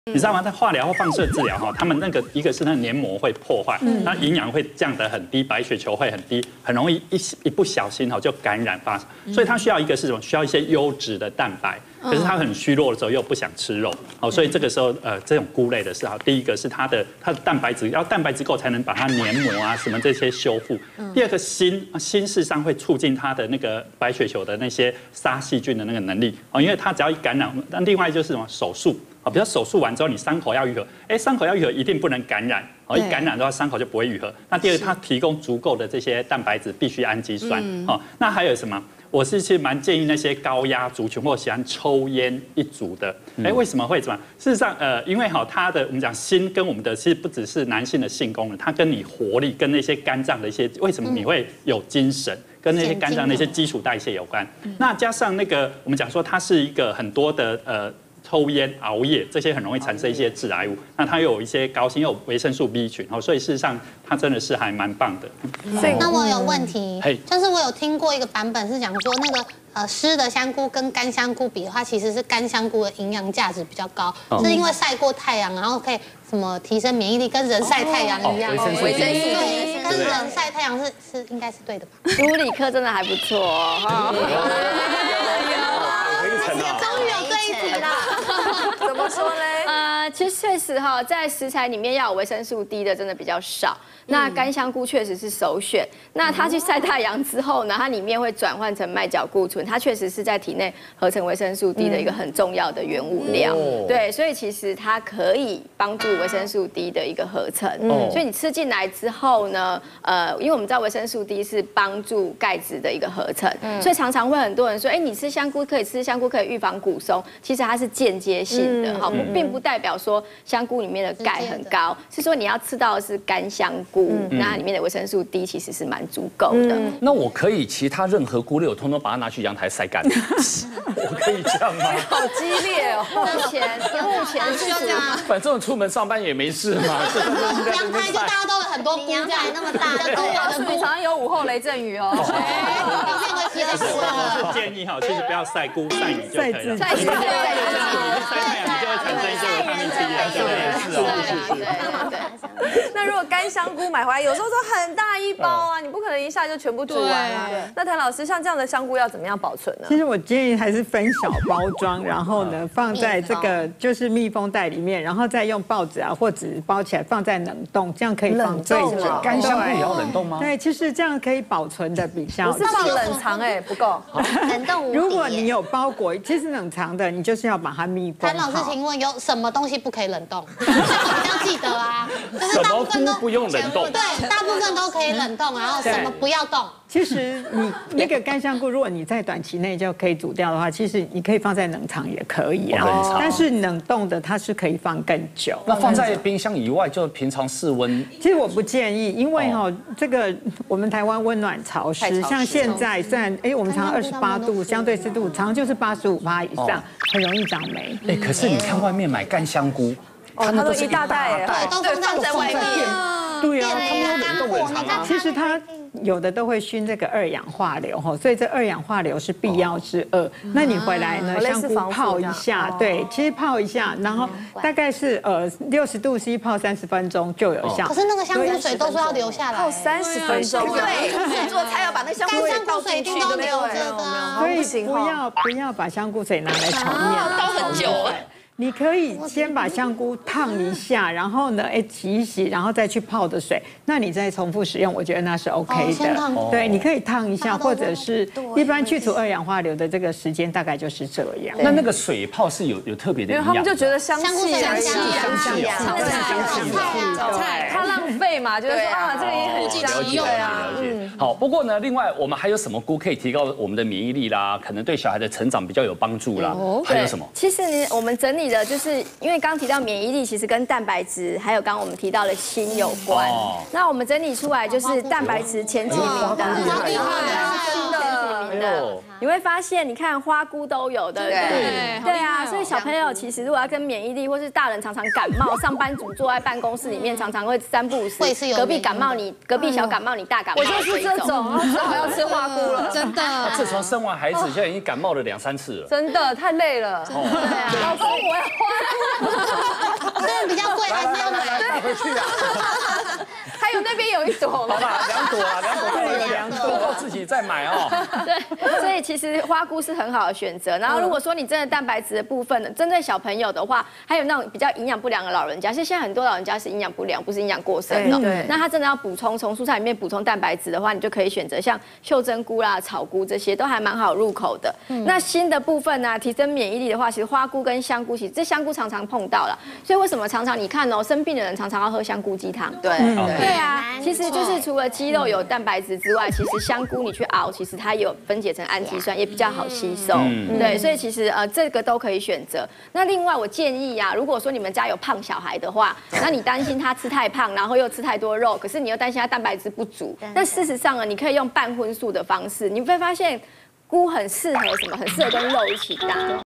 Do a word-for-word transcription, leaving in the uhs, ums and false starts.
你知道吗？在化疗或放射治疗哈，他们那个一个是那个黏膜会破坏，那营养会降得很低，白血球会很低，很容易一一不小心哈就感染发生。所以它需要一个是什么？需要一些优质的蛋白。可是它很虚弱的时候又不想吃肉，哦，所以这个时候呃这种菇类的是哈，第一个是它的它的蛋白质要蛋白质够才能把它黏膜啊什么这些修复。第二个锌锌事实上会促进它的那个白血球的那些杀细菌的那个能力哦，因为它只要一感染，那另外就是什么手术。啊，比如手术完之后，你伤口要愈合，哎，伤口要愈合一定不能感染，哦，一感染的话伤口就不会愈合。那第二个，它提供足够的这些蛋白质，必需氨基酸，哦，那还有什么？我是其实蛮建议那些高压族群或喜欢抽烟一族的，哎，为什么会怎么？事实上，呃，因为哈，它的我们讲锌跟我们的其实不只是男性的性功能，它跟你活力跟那些肝脏的一些，为什么你会有精神？跟那些肝脏的一些基础代谢有关。那加上那个我们讲说，它是一个很多的呃。抽烟、熬夜这些很容易产生一些致癌物，那它又有一些高锌，又有维生素 B 群，所以事实上它真的是还蛮棒的。 那我有问题，就是我有听过一个版本是讲说那个呃湿的香菇跟干香菇比的话，其实是干香菇的营养价值比较高，是因为晒过太阳，然后可以什么提升免疫力，跟人晒太阳一样。 维生素 D 跟人晒太阳是是应该是对的吧？ 物理课真的还不错哦。 终于有对一题啦。 怎么说呢？呃，其实确实哈，在食材里面要有维生素 D 的真的比较少。那干香菇确实是首选。那它去晒太阳之后呢，它里面会转换成麦角固醇，它确实是在体内合成维生素 D 的一个很重要的原物料。对，所以其实它可以帮助维生素 D 的一个合成。所以你吃进来之后呢，呃，因为我们知道维生素 D 是帮助钙质的一个合成，所以常常会很多人说，哎，你吃香菇可以吃香菇可以预防骨松，其实它是间接性的，好，并不代表说香菇里面的钙很高，是说你要吃到的是干香菇。那里面的维生素 D 其实是蛮足够的。 那我可以其他任何菇类，我通通把它拿去阳台晒干，我可以这样吗？ 好激烈哦！目前目前是这样， 反正我出门上班也没事嘛。 阳台就大家都有很多菇，阳台那么大， 所以常常有午后雷阵雨哦。 我是建议哈，其实不要晒菇，晒你就可以了。 晒晒晒晒太阳，你就会产生一些维他命 C 啊，对对是哦。那如果干香菇买回来，有时候都很大一包啊，你不可能一下就全部煮完啊。那谭老师，像这样的香菇要怎么样保存呢？ 其实我建议还是分小包装，然后呢放在这个就是密封袋里面，然后再用报纸啊或纸包起来放在冷冻，这样可以放最久。 干香菇也要冷冻吗？ 对，其实这样可以保存的比较。 我是放冷藏哎，不够。 冷冻无敌。 如果你有包裹，其实冷藏的，你就是要把它密封。 谭老师，请问有什么东西不可以冷冻？我一定要记得啊。 什么菇不用冷冻？ 对，大部分都可以冷冻，然后什么不要冻。 其实你那个干香菇，如果你在短期内就可以煮掉的话，其实你可以放在冷藏也可以啊。但是冷冻的它是可以放更久。 那放在冰箱以外，就平常室温。 其实我不建议，因为哈这个我们台湾温暖潮湿，像现在虽然哎我们常常二十八度，相对湿度常常就是八十五趴以上，很容易长霉。 哎，可是你看外面买干香菇， 它那都一大袋， 对，都放在外面。 对啊， 他们有冷冻冷藏啊。 其实它有的都会熏这个二氧化硫哈，所以这二氧化硫是必要之恶。那你回来呢，香菇泡一下，对，其实泡一下，然后大概是呃六十度 C 泡三十分钟就有效。 可是那个香菇水都说要留下来， 泡三十分钟， 对，做菜要把那香菇水倒进去， 都留着的， 所以不要不要把香菇水拿来炒面， 倒很久。 你可以先把香菇烫一下，然后呢，哎洗一洗，然后再去泡的水，那你再重复使用，我觉得那是 OK 的。对，你可以烫一下，或者是一般去除二氧化硫的这个时间大概就是这样。 那那个水泡是有有特别的营养， 他们就觉得香气香气香气啊， 香气菜它浪费嘛，就是说啊这个也很香气啊。 好，不过呢，另外我们还有什么菇可以提高我们的免疫力啦？可能对小孩的成长比较有帮助啦。还有什么？ 其实我们整理的就是因为刚提到免疫力，其实跟蛋白质还有刚刚我们提到的锌有关。那我们整理出来就是蛋白质前几名的， 厉害， 真的。你会发现，你看花菇都有的，对对啊，所以小朋友其实如果要跟免疫力，或是大人常常感冒，上班族坐在办公室里面常常会三不五时，隔壁感冒你，隔壁小感冒你大感冒， 我就是这种，只好要吃花菇了， 真的。 自从生完孩子，现在已经感冒了两三次了， 真的太累了。 对啊，老公我要花菇。 回去啊？ 还有那边有一朵， 好吧，两朵啊，两朵都有两朵，够自己再买哦。 对，所以其实花菇是很好的选择。然后如果说你真的蛋白质的部分呢，针对小朋友的话，还有那种比较营养不良的老人家，其实现在很多老人家是营养不良，不是营养过剩的。对。那他真的要补充，从蔬菜里面补充蛋白质的话，你就可以选择像秀珍菇啦、草菇这些，都还蛮好入口的。那锌的部分呢，提升免疫力的话，其实花菇跟香菇，其实这香菇常常碰到了，所以为什么常常你看哦，生病的人常常要喝香菇鸡汤？对对啊，其实就是除了鸡肉有蛋白质之外，其实香菇你去熬，其实它也有分解成氨基酸，也比较好吸收。对，所以其实呃这个都可以选择。那另外我建议呀、啊，如果说你们家有胖小孩的话，那你担心他吃太胖，然后又吃太多肉，可是你又担心他蛋白质不足，那事实上呢，你可以用半荤素的方式，你会发现菇很适合什么？很适合跟肉一起搭。